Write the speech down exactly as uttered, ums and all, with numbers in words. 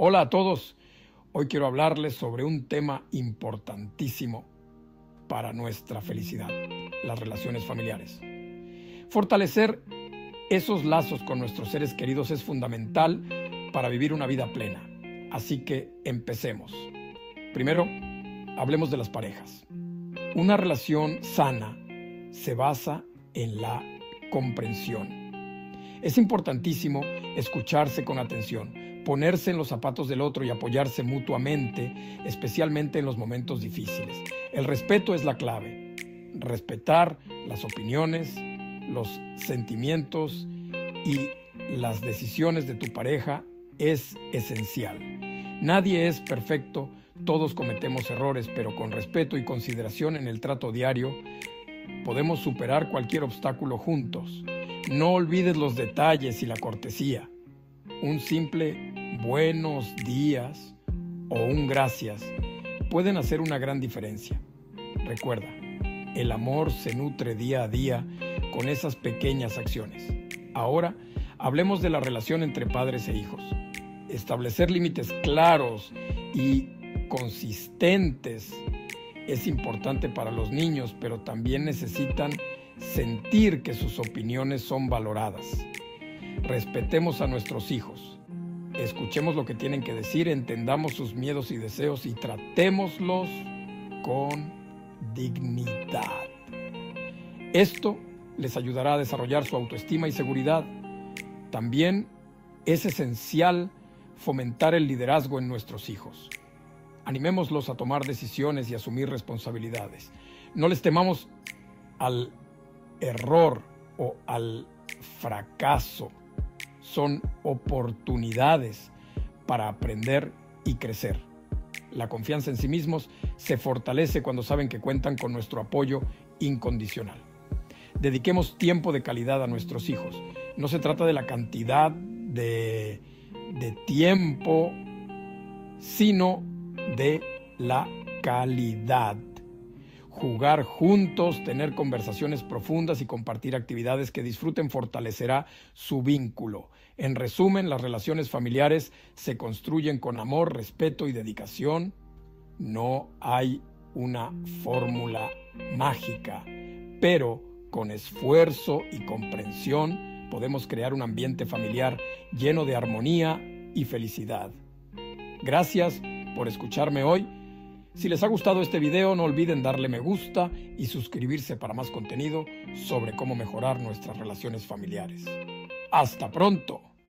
Hola a todos, hoy quiero hablarles sobre un tema importantísimo para nuestra felicidad, las relaciones familiares. Fortalecer esos lazos con nuestros seres queridos es fundamental para vivir una vida plena, así que empecemos. Primero, hablemos de las parejas. Una relación sana se basa en la comprensión. Es importantísimo escucharse con atención, ponerse en los zapatos del otro y apoyarse mutuamente, especialmente en los momentos difíciles. El respeto es la clave. Respetar las opiniones, los sentimientos y las decisiones de tu pareja es esencial. Nadie es perfecto, todos cometemos errores, pero con respeto y consideración en el trato diario, podemos superar cualquier obstáculo juntos. No olvides los detalles y la cortesía. Un simple buenos días o un gracias pueden hacer una gran diferencia. Recuerda, el amor se nutre día a día con esas pequeñas acciones. Ahora, hablemos de la relación entre padres e hijos. Establecer límites claros y consistentes es importante para los niños, pero también necesitan sentir que sus opiniones son valoradas. Respetemos a nuestros hijos. Escuchemos lo que tienen que decir, entendamos sus miedos y deseos y tratémoslos con dignidad. Esto les ayudará a desarrollar su autoestima y seguridad. También es esencial fomentar el liderazgo en nuestros hijos. Animémoslos a tomar decisiones y asumir responsabilidades. No les temamos al error o al fracaso. Son oportunidades para aprender y crecer. La confianza en sí mismos se fortalece cuando saben que cuentan con nuestro apoyo incondicional. Dediquemos tiempo de calidad a nuestros hijos. No se trata de la cantidad de, de tiempo, sino de la calidad. Jugar juntos, tener conversaciones profundas y compartir actividades que disfruten fortalecerá su vínculo. En resumen, las relaciones familiares se construyen con amor, respeto y dedicación. No hay una fórmula mágica, pero con esfuerzo y comprensión podemos crear un ambiente familiar lleno de armonía y felicidad. Gracias por escucharme hoy. Si les ha gustado este video, no olviden darle me gusta y suscribirse para más contenido sobre cómo mejorar nuestras relaciones familiares. ¡Hasta pronto!